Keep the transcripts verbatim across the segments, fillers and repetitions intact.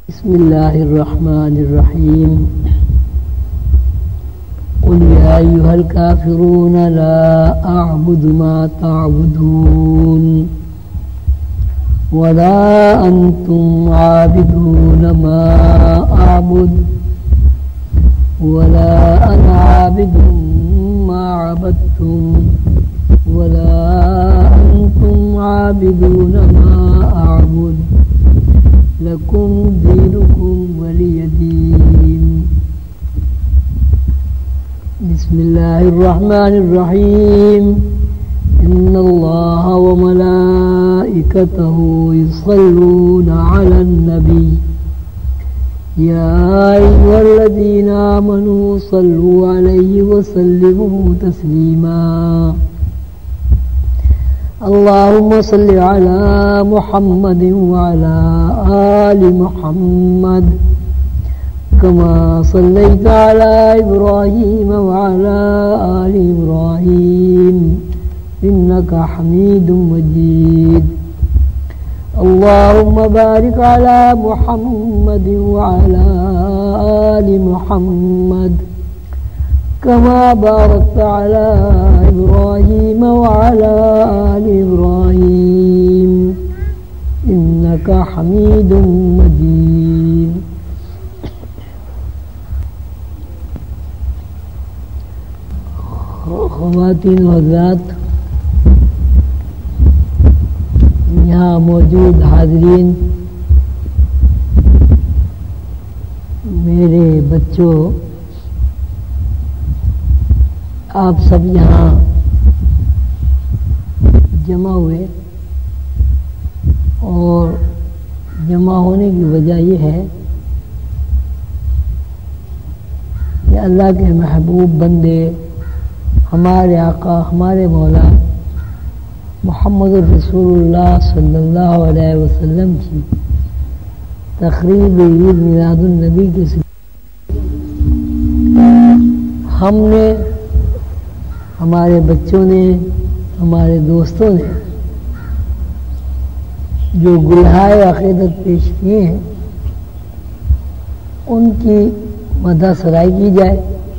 بسم الله الرحمن الرحيم قل يا أيها الكافرون لا أعبد ما تعبدون ولا أنتم عابدون ما أعبد ولا أنا عابد ما عبدتم ولا أنتم عابدون ما أعبد لكم دينكم ولي دين. بسم الله الرحمن الرحيم إن الله وملائكته يصلون على النبي يا أيها الذين آمنوا صلوا عليه وسلموا تسليما. اللهم صل على محمد وعلى آل محمد كما صليت على إبراهيم وعلى آل إبراهيم إنك حميد مجيد. اللهم بارك على محمد وعلى آل محمد كما باركت على إبراهيم وعلى آل إبراهيم إنك حميد مجيد. خواتین و حضرات، یہاں موجود حاضرین، میرے بچوں، آپ سب یہاں جمع ہوئے، اور جمع ہونے کی وجہ یہ ہے کہ اللہ کے محبوب بندے، ہمارے آقا، ہمارے مولا محمد رسول اللہ صلی اللہ علیہ وسلم کی تقریب عید میلاد النبی کے سلسلے ہم نے، ہمارے بچوں نے، ہمارے دوستوں نے جو گلہائے عقیدت پیش کیے ہیں، ان کی مدح سرائی کی جائے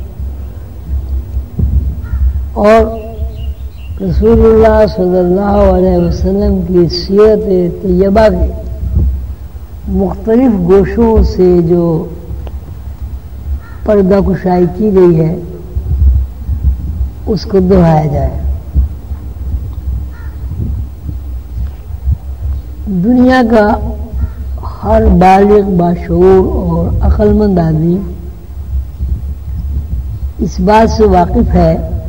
اور رسول اللہ صلی اللہ علیہ وسلم کی سیرت طیبہ کے مختلف گوشوں سے جو پردہ کشائی کی گئی ہے اس کو دہرایا جائے۔ دنیا کا ہر بالغ، باشعور اور عقل مند آدمی اس بات سے واقف ہے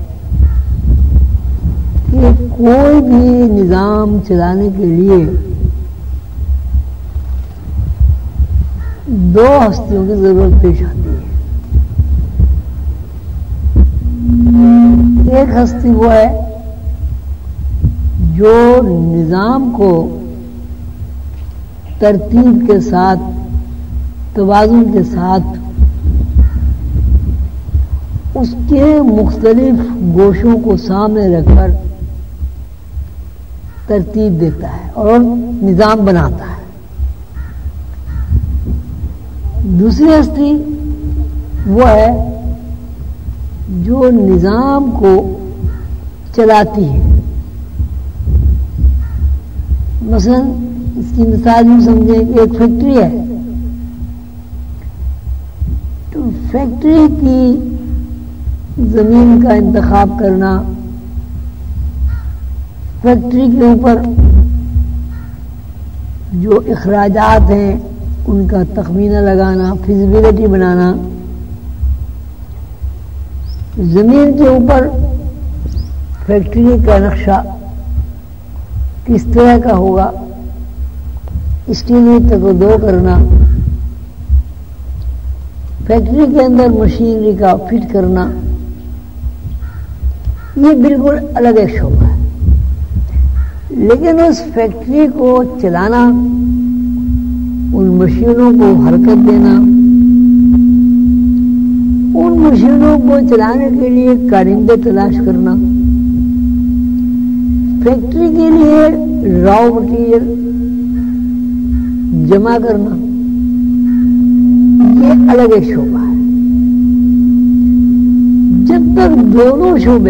کہ کوئی بھی نظام چلانے کے لیے دو ہستیوں کی ضرورت پیش آتی ہے۔ ایک ہستی وہ ہے جو نظام کو ترتیب کے ساتھ، توازن کے ساتھ اس کے مختلف گوشوں کو سامنے رکھ کر ترتیب دیتا ہے اور نظام بناتا ہے۔ دوسری ہستی وہ ہے جو نظام کو چلاتی ہے۔ مثلا اس کی مثال یوں سمجھیں کہ ایک فیکٹری ہے، تو فیکٹری کی زمین کا انتخاب کرنا، فیکٹری کے اوپر جو اخراجات ہیں ان کا تخمینہ لگانا، فیزیبلٹی بنانا، زمین کے اوپر فیکٹری کا نقشہ کس طرح کا ہوگا اس کے لیے تقدو کرنا، فیکٹری کے اندر مشینری کا فٹ کرنا، یہ بالکل الگ ایک شعبہ ہے۔ لیکن اس فیکٹری کو چلانا، ان مشینوں کو حرکت دینا، ان مشینوں کو چلانے کے لیے کارندے تلاش کرنا، فیکٹری کے لیے راؤ مٹیریل جمع کرنا، یہ الگ ایک شعبہ ہے. جب تک دونوں شعبے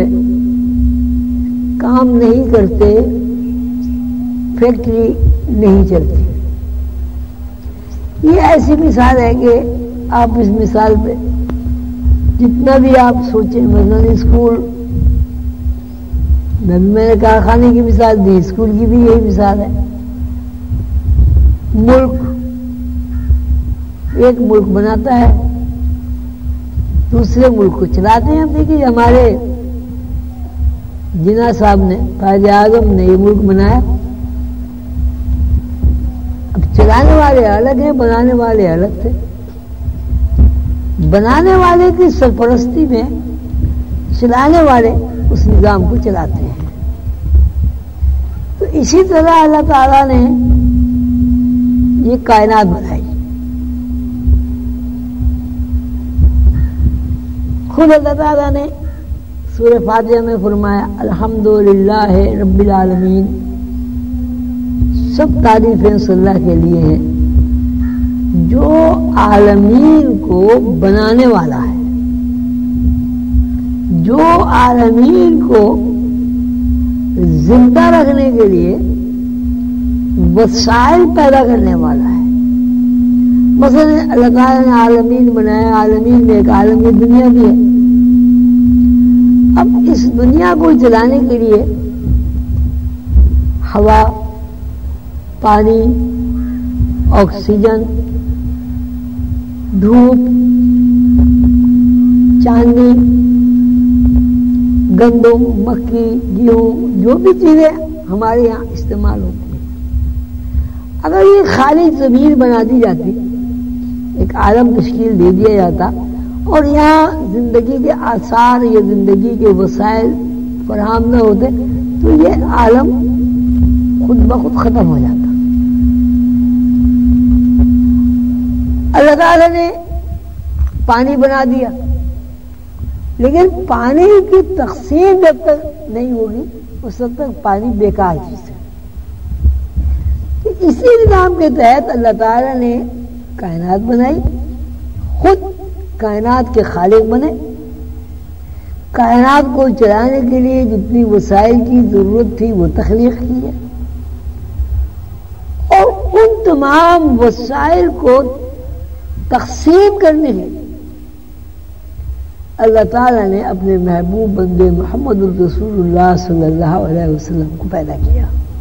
کام نہیں کرتے فیکٹری نہیں چلتی. یہ ایسی مثال ہے کہ آپ اس مثال پہ جتنا بھی آپ سوچیں، مثلا اسکول میں میں نے کارخانے کی مثال دی، اسکول کی بھی یہی مثال ہے. ملک ایک ملک بناتا ہے، دوسرے ملک کو چلاتے ہیں. اب دیکھیے ہمارے جناح صاحب نے، قائد اعظم نے یہ ملک بنایا. اب چلانے والے الگ ہیں، بنانے والے الگ تھے. بنانے والے کی سرپرستی میں چلانے والے اس نظام کو چلاتے ہیں. تو اسی طرح اللہ تعالیٰ نے یہ کائنات بنائی. خود اللہ تعالیٰ نے سورہ فاتحہ میں فرمایا الحمدللہ رب العالمین، سب تعریفیں صلی اللہ کے لیے ہیں جو عالمین کو بنانے والا ہے، جو عالمین کو زندہ رکھنے کے لیے وسائل پیدا کرنے والا ہے. مثلا اللہ تعالیٰ نے عالمین بنایا، عالمین میں ایک عالمی دنیا بھی ہے. اب اس دنیا کو چلانے کے لیے ہوا، پانی، آکسیجن، دھوپ، چاندنی، گندم، مکئی، گیہوں، جو بھی چیزیں ہمارے یہاں استعمال ہوتی ہیں، اگر یہ خالی زمین بنا دی جاتی، ایک عالم تشکیل دے دیا جاتا اور یہاں زندگی کے آثار یا زندگی کے وسائل فراہم نہ ہوتے تو یہ عالم خود بخود ختم ہو جاتا. اللہ تعالیٰ نے پانی بنا دیا، لیکن پانی کی تقسیم جب تک نہیں ہوگی اس وقت تک پانی بیکار چیز ہے. اسی نظام کے تحت اللہ تعالیٰ نے کائنات بنائی، خود کائنات کے خالق بنے. کائنات کو چلانے کے لیے جتنی وسائل کی ضرورت تھی وہ تخلیق کی ہے، اور ان تمام وسائل کو تقسیم کرنے کے لیے اللہ تعالیٰ نے اپنے محبوب بندے محمد الرسول اللہ صلی اللہ علیہ وسلم کو پیدا کیا.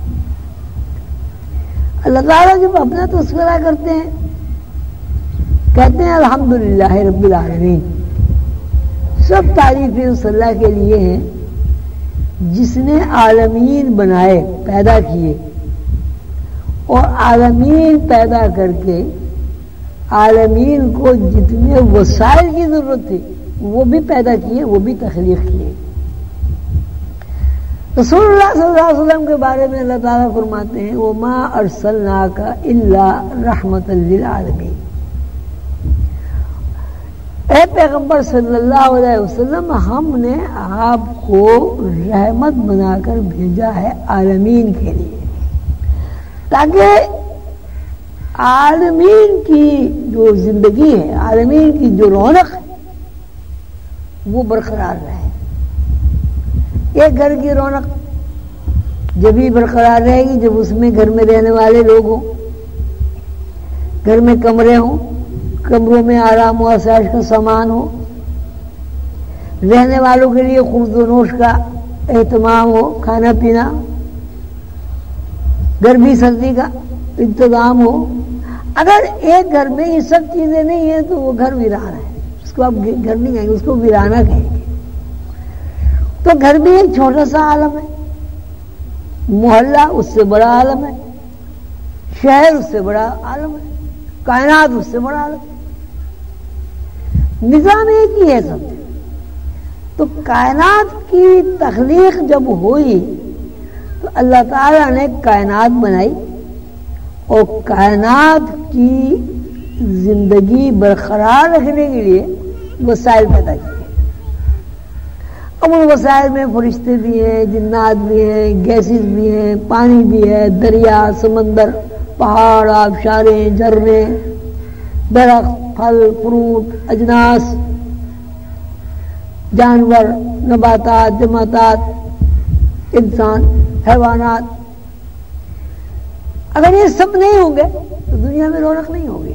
اللہ تعالیٰ جب اپنا تذکرہ کرتے ہیں کہتے ہیں الحمدللہ رب العالمین، سب تعریفیں اس اللہ کے لیے ہیں جس نے عالمین بنائے، پیدا کیے، اور عالمین پیدا کر کے عالمین کو جتنے وسائل کی ضرورت تھی وہ بھی پیدا کیے، وہ بھی تخلیق کیے. رسول اللہ صلی اللہ علیہ وسلم کے بارے میں اللہ تعالیٰ فرماتے ہیں وَمَا أَرْسَلْنَاكَ إِلَّا رَحْمَةً لِلْعَالَمِينَ، اے پیغمبر صلی اللہ علیہ وسلم ہم نے آپ کو رحمت بنا کر بھیجا ہے عالمین کے لیے، تاکہ عالمین کی جو زندگی ہے، عالمین کی جو رونق ہے وہ برقرار رہے. ایک گھر کی رونق جب ہی برقرار رہے گی جب اس میں گھر میں رہنے والے لوگ ہوں، گھر میں کمرے ہوں، کمروں میں آرام و آسائش کا سامان ہو، رہنے والوں کے لیے خورد و نوش کا اہتمام ہو، کھانا پینا، گرمی سردی کا انتظام ہو. اگر ایک گھر میں یہ سب چیزیں نہیں ہیں تو وہ گھر ویران ہے، اس کو آپ گھر نہیں کہیں گے، اس کو ویرانہ کہیں گے. تو گھر بھی ایک چھوٹا سا عالم ہے، محلہ اس سے بڑا عالم ہے، شہر اس سے بڑا عالم ہے، کائنات اس سے بڑا عالم ہے. نظام ایک ہی ہے سب. تو کائنات کی تخلیق جب ہوئی تو اللہ تعالیٰ نے کائنات بنائی اور کائنات کی زندگی برقرار رکھنے کے لیے وسائل پیدا کیے. اب ان وسائل میں فرشتے بھی ہیں، جنات بھی ہیں، گیسز بھی ہیں، پانی بھی ہے، دریا، سمندر، پہاڑ، آبشاریں، جھرنے، درخت، پھل فروٹ اجناس جانور نباتات جماعتات انسان حیوانات، اگر یہ سب نہیں ہوں گے تو دنیا میں رونق نہیں ہوگی۔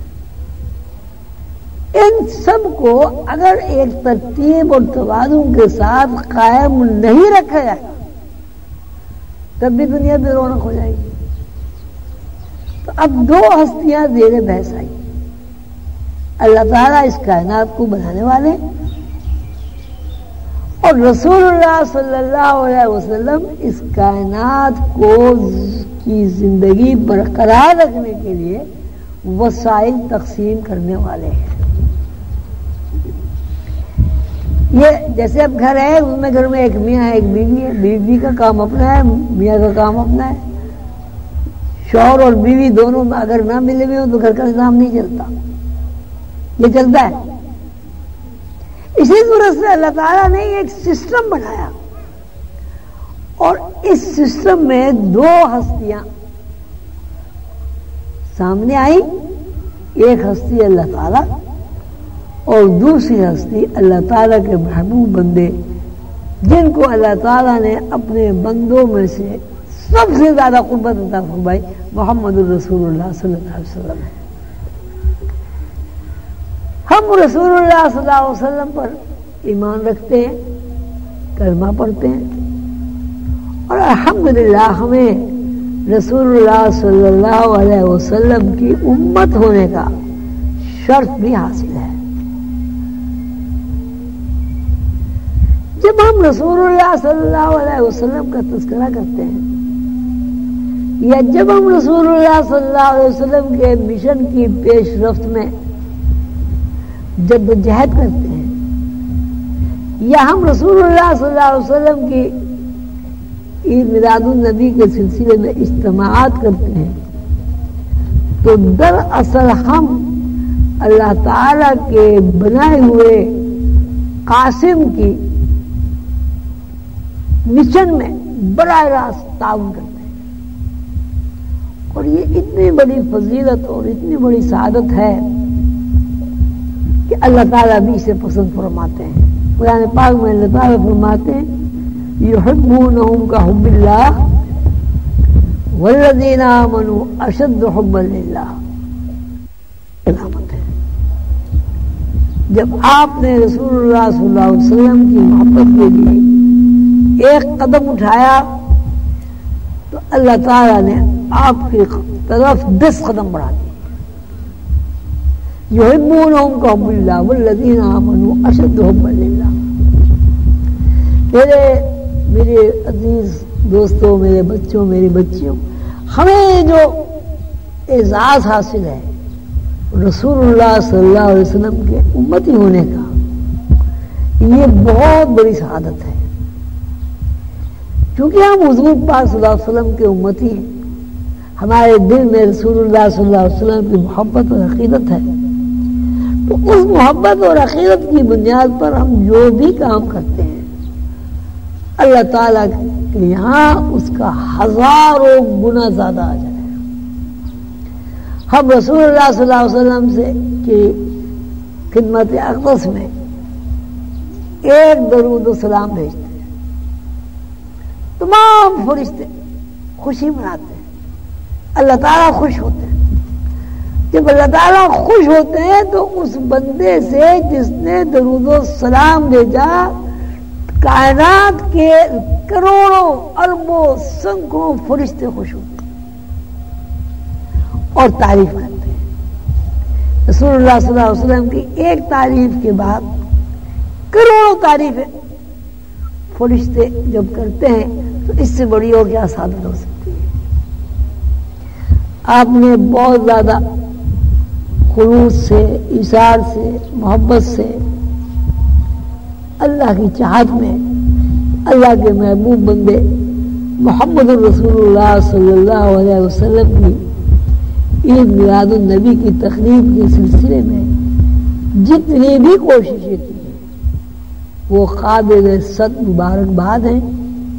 ان سب کو اگر ایک ترتیب اور توازن کے ساتھ قائم نہیں رکھا جائے تب بھی دنیا میں رونق ہو جائے گی۔ تو اب دو ہستیاں زیر بحث آئی، اللہ تعالیٰ اس کائنات کو بنانے والے اور رسول اللہ صلی اللہ علیہ وسلم اس کائنات کو کی زندگی برقرار رکھنے کے لیے وسائل تقسیم کرنے والے ہیں۔ یہ جیسے اب گھر ہے، اس میں گھر میں ایک میاں ہے ایک بیوی ہے، بیوی کا کام اپنا ہے میاں کا کام اپنا ہے۔ شوہر اور بیوی دونوں اگر نہ ملے ہوئے ہو تو گھر کا نظام نہیں چلتا، یہ چلتا ہے۔ اسی صورت سے اللہ تعالیٰ نے ایک سسٹم بنایا اور اس سسٹم میں دو ہستیاں سامنے آئی، ایک ہستی اللہ تعالیٰ اور دوسری ہستی اللہ تعالیٰ کے محبوب بندے، جن کو اللہ تعالیٰ نے اپنے بندوں میں سے سب سے زیادہ قربت عطا فرمائی، محمد الرسول اللہ صلی اللہ علیہ وسلم ہے۔ ہم رسول اللہ صلی اللہ علیہ وسلم پر ایمان رکھتے ہیں، کلمہ پڑھتے ہیں، اور الحمدللہ ہمیں رسول اللہ صلی اللہ علیہ وسلم کی امت ہونے کا شرف بھی حاصل ہے۔ جب ہم رسول اللہ صلی اللہ علیہ وسلم کا تذکرہ کرتے ہیں یا جب ہم رسول اللہ صلی اللہ علیہ وسلم کے مشن کی پیش رفت میں جدوجہد کرتے ہیں یا ہم رسول اللہ صلی اللہ علیہ وسلم کی عید میلاد النبی کے سلسلے میں اجتماعات کرتے ہیں تو دراصل ہم اللہ تعالی کے بنائے ہوئے قاسم کی مشن میں براہ راست تعاون کرتے ہیں۔ اور یہ اتنی بڑی فضیلت اور اتنی بڑی سعادت ہے کہ اللہ تعالیٰ بھی اسے پسند فرماتے ہیں۔ قرآن پاک میں اللہ تعالیٰ فرماتے ہیں یحبونہم کحب اللہ والذین آمنوا اشد حبا للہ۔ علامت ہے جب آپ نے رسول اللہ صلی اللہ علیہ وسلم کی محبت کے لیے ایک قدم اٹھایا تو اللہ تعالیٰ نے آپ کی طرف دس قدم بڑھا دیے۔ یحبونہم کحب اللہ والذین آمنوا اشد حبا للہ۔ میرے میرے عزیز دوستوں، میرے بچوں، میری بچیوں، ہمیں جو اعزاز حاصل ہے رسول اللہ صلی اللہ علیہ وسلم کے امتی ہونے کا، یہ بہت بڑی سعادت ہے۔ کیونکہ ہم حضور پاک صلی اللہ علیہ وسلم کے امتی ہیں، ہمارے دل میں رسول اللہ صلی اللہ علیہ وسلم کی محبت اور عقیدت ہے، تو اس محبت اور عقیدت کی بنیاد پر ہم جو بھی کام کرتے ہیں اللہ تعالیٰ کے یہاں اس کا ہزاروں گنا زیادہ آ جائے۔ ہم رسول اللہ صلی اللہ علیہ وسلم سے کی خدمت اقدس میں ایک درود و سلام بھیجتے ہیں، تمام فرشتے خوشی مناتے ہیں، اللہ تعالیٰ خوش ہوتے ہیں۔ جب اللہ تعالیٰ خوش ہوتے ہیں تو اس بندے سے جس نے درود و سلام بھیجا کائنات کے کروڑوں اربوں سینکڑوں فرشتے خوش ہوتے ہیں اور تعریف کرتے ہیں۔ رسول اللہ صلی اللہ علیہ وسلم کی ایک تعریف کے بعد کروڑوں تعریفیں فرشتے جب کرتے ہیں تو اس سے بڑی اور کیا سعادت ہو سکتی ہے۔ آپ نے بہت زیادہ خلوص سے، ایثار سے، محبت سے اللہ کی چاہت میں اللہ کے محبوب بندے محمد الرسول اللہ صلی اللہ علیہ وسلم کی عید میلاد النبی کی تقریب کے سلسلے میں جتنی بھی کوششیں کی ہیں وہ قابل صد مبارکباد ہیں،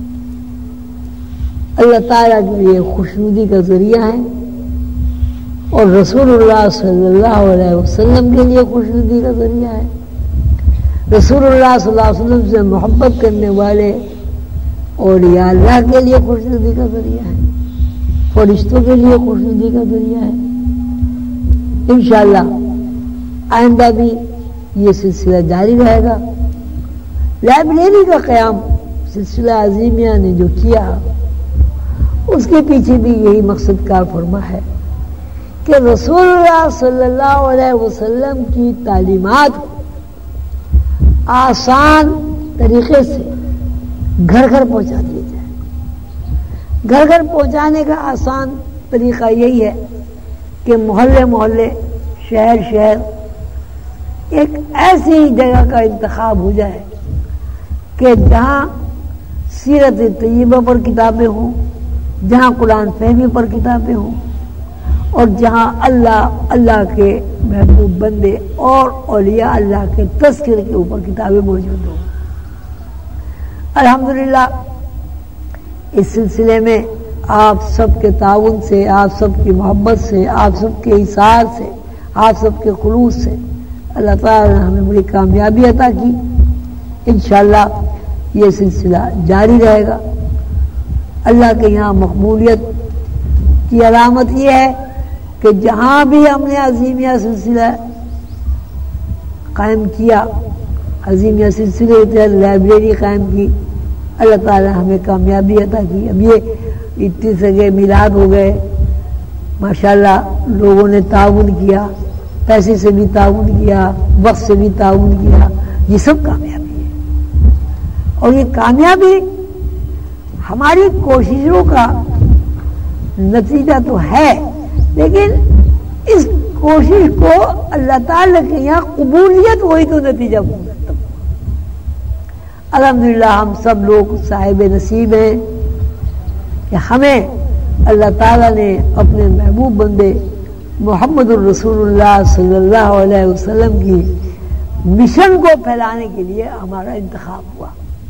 اللہ تعالیٰ کے لیے خوشنودی کا ذریعہ ہے اور رسول اللہ صلی اللہ علیہ وسلم کے لیے خوشنودی کا ذریعہ ہے. رسول اللہ صلی اللہ علیہ وسلم سے محبت کرنے والے اولیاء اللہ کے لیے خوشنودی کا ذریعہ ہے, فرشتوں کے لیے خوشنودی کا ذریعہ ہے. انشاءاللہ آئندہ بھی یہ سلسلہ جاری رہے گا. لائبریری کا قیام سلسلہ عظیمیہ نے جو کیا اس کے پیچھے بھی یہی مقصد کار فرما ہے کہ رسول اللہ صلی اللہ علیہ وسلم کی تعلیمات کو آسان طریقے سے گھر گھر پہنچا دیا جائے. گھر گھر پہنچانے کا آسان طریقہ یہی ہے کہ محلے محلے شہر شہر ایک ایسی جگہ کا انتخاب ہو جائے کہ جہاں سیرت طیبہ پر کتابیں ہوں, جہاں قرآن فہمی پر کتابیں ہوں, اور جہاں اللہ اللہ کے محبوب بندے اور اولیاء اللہ کے تذکر کے اوپر کتابیں موجود ہوں. الحمدللہ اس سلسلے میں آپ سب کے تعاون سے, آپ سب کی محبت سے, آپ سب کے ایثار سے, آپ سب کے خلوص سے اللہ تعالی نے ہمیں بڑی کامیابی عطا کی. انشاءاللہ یہ سلسلہ جاری رہے گا. اللہ کے یہاں مقبولیت کی علامت یہ ہے کہ جہاں بھی ہم نے عظیمیہ سلسلہ قائم کیا, عظیمیہ سلسلے کے تحت لائبریری قائم کی, اللہ تعالی ہمیں کامیابی عطا کی. اب یہ اتنی سگے میلاد ہو گئے, ماشاءاللہ لوگوں نے تعاون کیا, پیسے سے بھی تعاون کیا, وقت سے بھی تعاون کیا, یہ سب کامیابی ہے. اور یہ کامیابی ہماری کوششوں کا نتیجہ تو ہے, لیکن اس کوشش کو اللہ تعالیٰ کے یہاں قبولیت وہی تو نتیجہ پہنچتا. الحمدللہ ہم سب لوگ صاحب نصیب ہیں کہ ہمیں اللہ تعالیٰ نے اپنے محبوب بندے محمد الرسول اللہ صلی اللہ علیہ وسلم کی مشن کو پھیلانے کے لیے ہمارا انتخاب ہوا.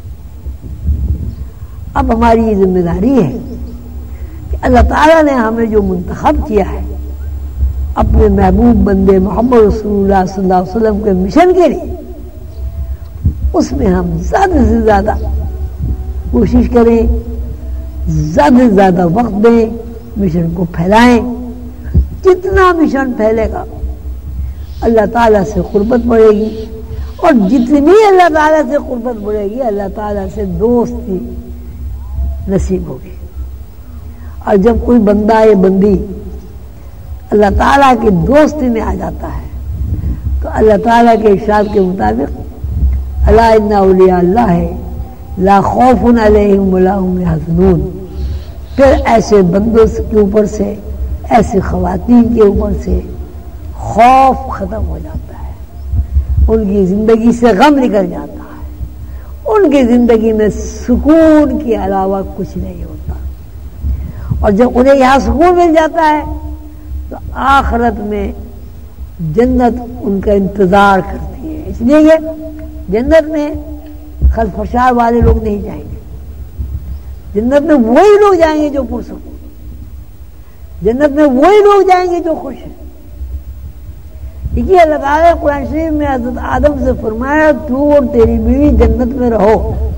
اب ہماری یہ ذمہ داری ہے کہ اللہ تعالیٰ نے ہمیں جو منتخب کیا ہے اپنے محبوب بندے محمد رسول اللہ صلی اللہ علیہ وسلم کے مشن کے لیے, اس میں ہم زیادہ سے زیادہ کوشش کریں, زیادہ سے زیادہ وقت دیں, مشن کو پھیلائیں. جتنا مشن پھیلے گا اللہ تعالیٰ سے قربت بڑھے گی, اور جتنی اللہ تعالیٰ سے قربت بڑھے گی اللہ تعالیٰ سے دوستی نصیب ہوگی. اور جب کوئی بندہ یا بندی اللہ تعالیٰ کی دوستی میں آ جاتا ہے تو اللہ تعالیٰ کے ارشاد کے مطابق الا ان اولیاء اللہ لا خوف علیہم ولا هم یحزنون, پھر ایسے بندوں کے اوپر سے, ایسے خواتین کے اوپر سے خوف ختم ہو جاتا ہے, ان کی زندگی سے غم نکل جاتا ہے, ان کی زندگی میں سکون کے علاوہ کچھ نہیں ہوتا. اور جب انہیں یہاں سکون مل جاتا ہے تو آخرت میں جنت ان کا انتظار کرتی ہے. اس لیے یہ جنت میں خلفشار والے لوگ نہیں جائیں گے, جنت میں وہی لوگ جائیں گے جو پرسکون, جنت میں وہی لوگ جائیں گے جو خوش ہیں. دیکھیے اللہ تعالیٰ قرآن شریف میں حضرت آدم سے فرمایا تو اور تیری بیوی جنت میں رہو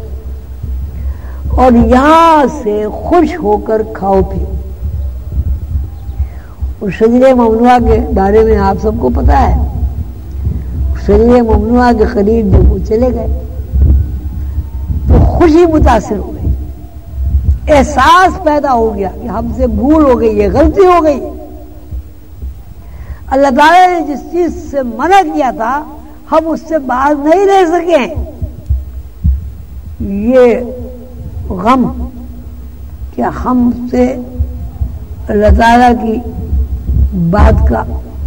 اور یہاں سے خوش ہو کر کھاؤ پیو. اور شجرہ ممنوعہ کے بارے میں آپ سب کو پتا ہے, شجرہ ممنوعہ کے قریب جب وہ چلے گئے تو خوشی متاثر ہو گئی, احساس پیدا ہو گیا کہ ہم سے بھول ہو گئی ہے, غلطی ہو گئی. اللہ تعالیٰ نے جس چیز سے منع کیا تھا ہم اس سے باز نہیں رہ سکے. یہ غم کہ ہم سے اللہ تعالیٰ کی بات کا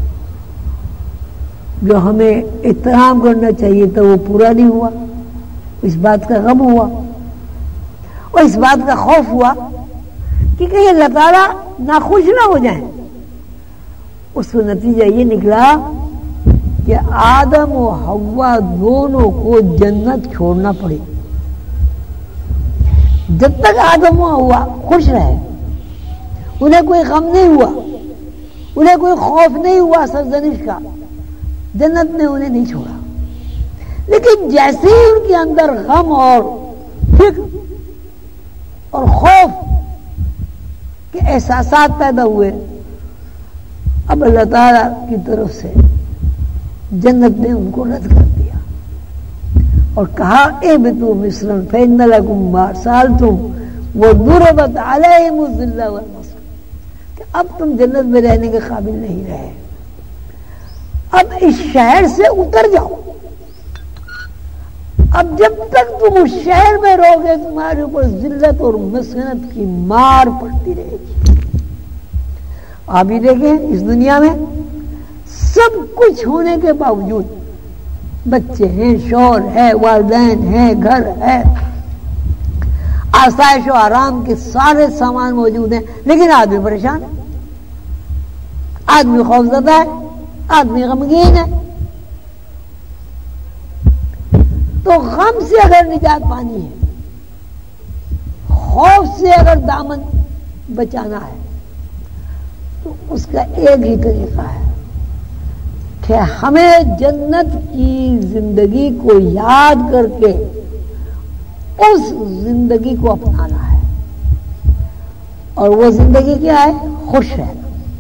جو ہمیں احترام کرنا چاہیے تھا وہ پورا نہیں ہوا, اس بات کا غم ہوا اور اس بات کا خوف ہوا کہ کہیں اللہ تعالیٰ ناخوش نہ ہو جائیں. اس کا نتیجہ یہ نکلا کہ آدم و حوا دونوں کو جنت چھوڑنا پڑی. جب تک آدم و حوا خوش رہے, انہیں کوئی غم نہیں ہوا, انہیں کوئی خوف نہیں ہوا سرزنش کا، جنت نے انہیں نہیں چھوڑا، لیکن جیسے ہی ان کے اندر غم اور فکر اور خوف کے احساسات پیدا ہوئے، اب اللہ تعالیٰ کی طرف سے جنت نے ان کو رد کر دیا اور کہا اہبطوا مصرا فإن لكم ما سألتم وضربت عليهم الذلة والمسكنة، کہ اب تم جنت میں رہنے کے قابل نہیں رہے، اب اس شہر سے اتر جاؤ، اب جب تک تم اس شہر میں رہو گے تمہارے اوپر ذلت اور مسکنت کی مار پڑتی رہے گی۔ آپ ہی دیکھیں اس دنیا میں سب کچھ ہونے کے باوجود، بچے ہیں، شوہر ہے، والدین ہیں، گھر ہے، آسائش و آرام کے سارے سامان موجود ہیں، لیکن آدمی پریشان ہے، آدمی خوفزدہ ہے، آدمی غمگین ہے۔ تو غم سے اگر نجات پانی ہے، خوف سے اگر دامن بچانا ہے، تو اس کا ایک ہی طریقہ ہے کہ ہمیں جنت کی زندگی کو یاد کر کے اس زندگی کو اپنانا ہے، اور وہ زندگی کیا ہے؟ خوش رہنا۔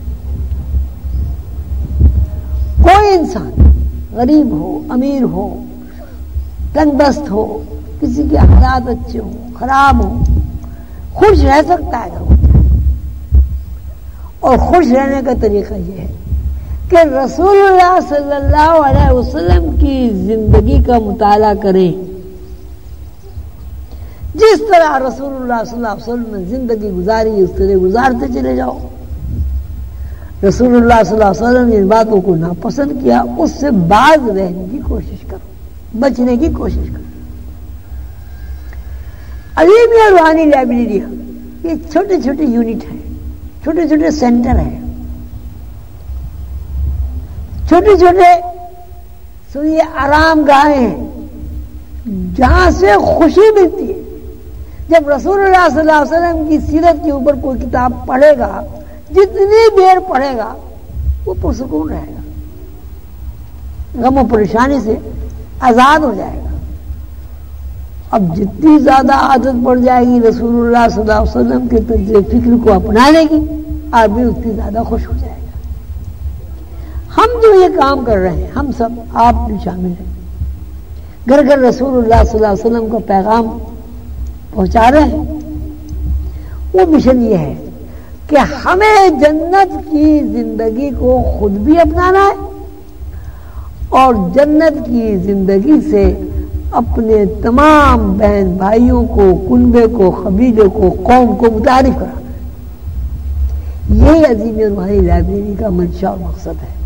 کوئی انسان غریب ہو، امیر ہو، تنگ دست ہو، کسی کے حالات اچھے ہوں، خراب ہوں، خوش رہ سکتا ہے اگر وہ چاہے۔ اور خوش رہنے کا طریقہ یہ ہے کہ رسول اللہ صلی اللہ علیہ وسلم کی زندگی کا مطالعہ کریں، جس طرح رسول اللہ صلی اللہ علیہ وسلم نے زندگی گزاری اس طرح گزارتے چلے جاؤ۔ رسول اللہ صلی اللہ علیہ وسلم نے ان باتوں کو ناپسند کیا، اس سے باز رہنے کی کوشش کرو، بچنے کی کوشش کرو۔ علی میاں روحانی لائبریریاں یہ چھوٹے چھوٹے یونٹ ہیں، چھوٹے چھوٹے سینٹر ہیں، چھوٹے چھوٹے سنیے آرام گاہیں ہیں جہاں سے خوشی ملتی ہے۔ جب رسول اللہ صلی اللہ علیہ وسلم کی سیرت کے اوپر کوئی کتاب پڑھے گا، جتنی دیر پڑھے گا وہ پرسکون رہے گا، غم و پریشانی سے آزاد ہو جائے گا۔ اب جتنی زیادہ عادت پڑ جائے گی رسول اللہ صلی اللہ علیہ وسلم کے طرز فکر کو اپنانے کی، آدمی اتنی زیادہ خوش ہو جائے گا۔ ہم جو یہ کام کر رہے ہیں، ہم سب، آپ بھی شامل ہیں، گھر گھر رسول اللہ صلی اللہ علیہ وسلم کا پیغام پہنچا رہے ہیں، وہ مشن یہ ہے کہ ہمیں جنت کی زندگی کو خود بھی اپنانا ہے اور جنت کی زندگی سے اپنے تمام بہن بھائیوں کو، کنبے کو، قبیلے کو، قوم کو متعارف کرانا ہے۔ یہی عظیم روحانی لائبریری کا منشا اور مقصد ہے۔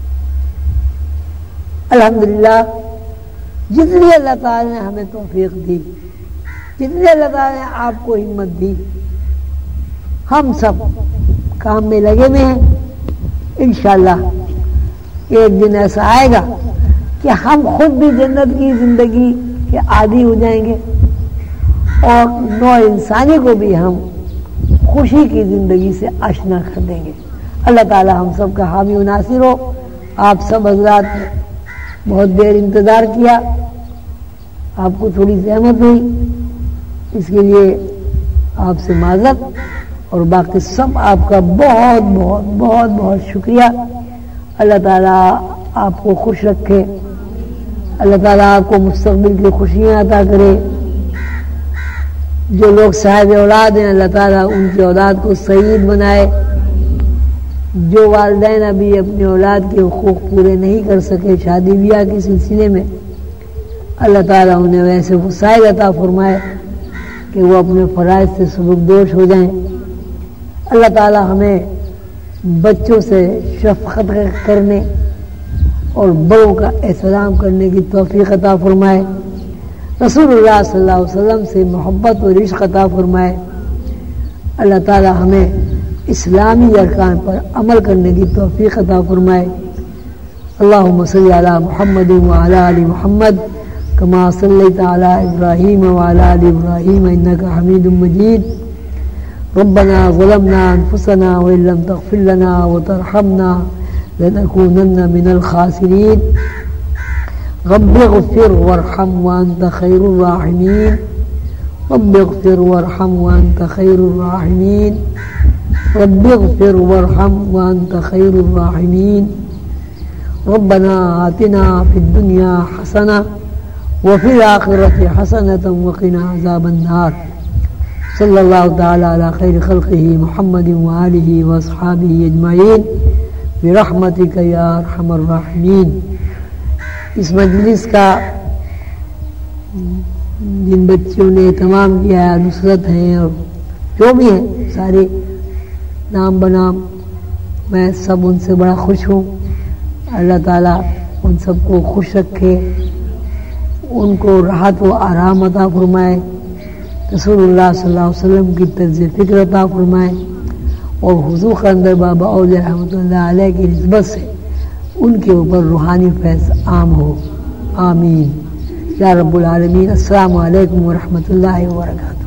الحمدللہ جتنی اللہ تعالی نے ہمیں توفیق دی، جتنی اللہ تعالی نے آپ کو ہمت دی، ہم سب کام میں لگے ہوئے ہیں۔ انشاءاللہ ایک دن ایسا آئے گا کہ ہم خود بھی جنت کی زندگی کے عادی ہو جائیں گے اور نوع انسانی کو بھی ہم خوشی کی زندگی سے آشنا کر دیں گے۔ اللہ تعالی ہم سب کا حامی و ناصر ہو۔ آپ سب حضرات نے بہت دیر انتظار کیا، آپ کو تھوڑی زحمت ہوئی، اس کے لیے آپ سے معذرت، اور باقی سب آپ کا بہت بہت بہت بہت شکریہ۔ اللہ تعالیٰ آپ کو خوش رکھے، اللہ تعالیٰ آپ کو مستقبل کی خوشیاں عطا کرے۔ جو لوگ صاحب اولاد ہیں اللہ تعالیٰ ان کی اولاد کو سعید بنائے۔ جو والدین ابھی اپنی اولاد کے حقوق پورے نہیں کر سکے شادی بیاہ کے سلسلے میں، اللہ تعالیٰ انہیں ویسے وسائل عطا فرمائے کہ وہ اپنے فرائض سے سبکدوش ہو جائیں۔ اللہ تعالیٰ ہمیں بچوں سے شفقت کرنے اور بڑوں کا احترام کرنے کی توفیق عطا فرمائے، رسول اللہ صلی اللہ علیہ وسلم سے محبت اور عشق عطا فرمائے۔ اللہ تعالیٰ ہمیں اسلامی ارکان پر عمل کرنے کی توفیق عطا فرمائے۔ اللہم صلی علی محمد وعلی آل محمد کما صلیت علی ابراہیم وعلی آل ابراہیم انک حمید مجید۔ ربنا ظلمنا أنفسنا وإن لم تغفر لنا وترحمنا لنكونن من الخاسرين رب اغفر وارحم وأنت خير الراحمين رب اغفر وارحم وأنت خير الراحمين رب اغفر وارحم وأنت خير الراحمين ربنا آتنا في الدنيا حسنة وفي الآخرة حسنة وقنا عذاب النار صلى الله تعالى على خير خلقه محمد وآله وأصحابه أجمعين برحمتك یا ارحم الراحمین۔ اس مجلس کا جن بچوں نے اہتمام کیا ہے، نصرت ہیں اور جو بھی ہیں سارے نام بنام، میں سب ان سے بڑا خوش ہوں۔ اللہ تعالیٰ ان سب کو خوش رکھے، ان کو راحت و آرام عطا فرمائے، رسول اللہ صلی اللہ علیہ وسلم کی طرز فکر عطا فرمائے، اور حضور خاندر بابا اولیاء رحمۃ اللہ علیہ کی نسبت سے ان کے اوپر روحانی فیض عام ہو، آمین یا رب العالمین۔ السلام علیکم ورحمۃ اللہ وبرکاتہ۔